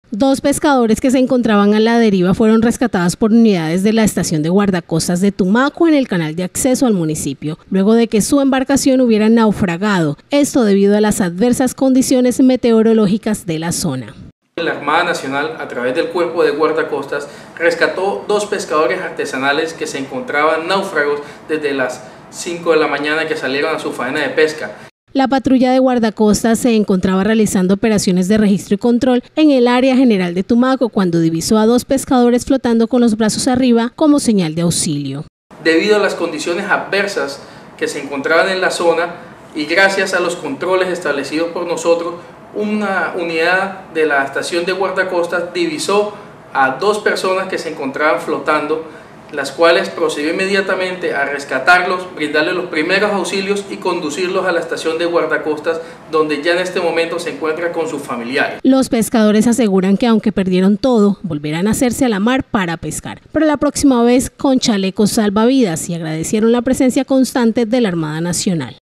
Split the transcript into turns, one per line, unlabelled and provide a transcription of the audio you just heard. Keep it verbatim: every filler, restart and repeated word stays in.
Dos pescadores que se encontraban a la deriva fueron rescatados por unidades de la estación de guardacostas de Tumaco en el canal de acceso al municipio, luego de que su embarcación hubiera naufragado, esto debido a las adversas condiciones meteorológicas de la zona.
La Armada Nacional, a través del Cuerpo de Guardacostas, rescató dos pescadores artesanales que se encontraban náufragos desde las cinco de la mañana que salieron a su faena de pesca.
La patrulla de guardacostas se encontraba realizando operaciones de registro y control en el área general de Tumaco cuando divisó a dos pescadores flotando con los brazos arriba como señal de auxilio.
Debido a las condiciones adversas que se encontraban en la zona y gracias a los controles establecidos por nosotros, una unidad de la estación de guardacostas divisó a dos personas que se encontraban flotando, las cuales procedió inmediatamente a rescatarlos, brindarles los primeros auxilios y conducirlos a la estación de guardacostas, donde ya en este momento se encuentra con sus familiares.
Los pescadores aseguran que aunque perdieron todo, volverán a hacerse a la mar para pescar, pero la próxima vez con chalecos salvavidas, y agradecieron la presencia constante de la Armada Nacional.